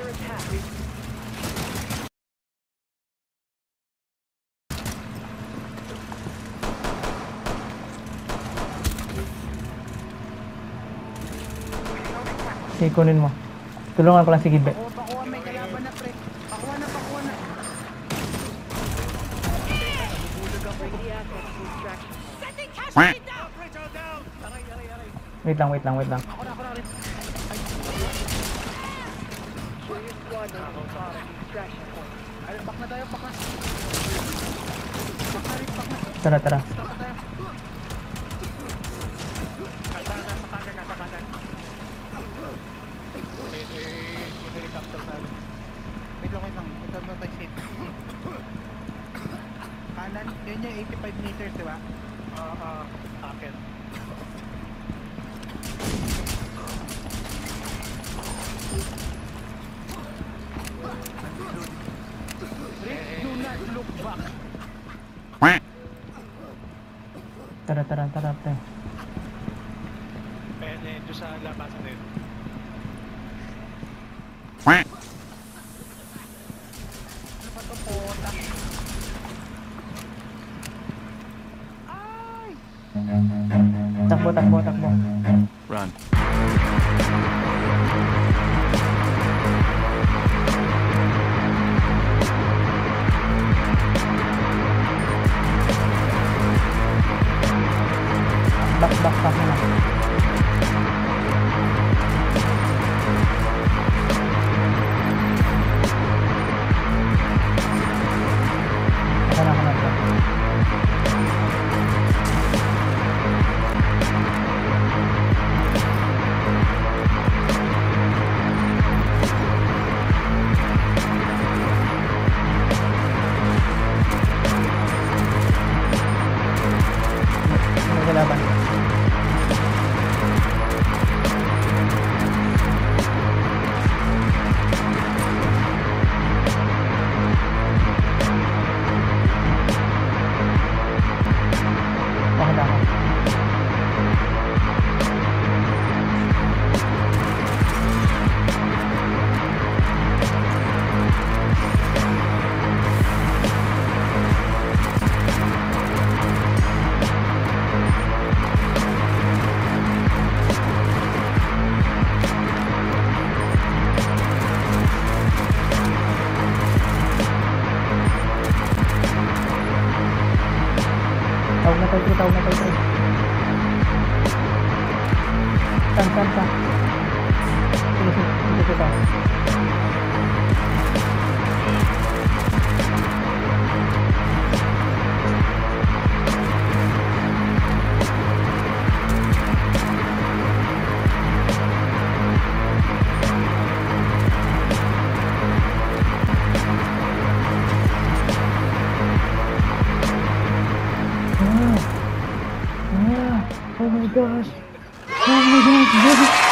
Sige, kunin mo. Tulungan ko lang si Gibe. Pakuha, may kalaban na pre. Pakuha na. Wait lang. Ako na rin. Ay, back na tayo. Back na. Tara. Wait lang. Ito na tayo safe. Kanan, yun yung 85 meters, diba? Akin. Rick, do not look back. Tara, pre. Pwede, doon sa labasan din. Ano ba ito, pota? Ay! Takbo. Run. Back na. Ako na. Kalaban. Okay na ako. Tawag na tayo, pre. Saan? Sige, dito. Oh my gosh.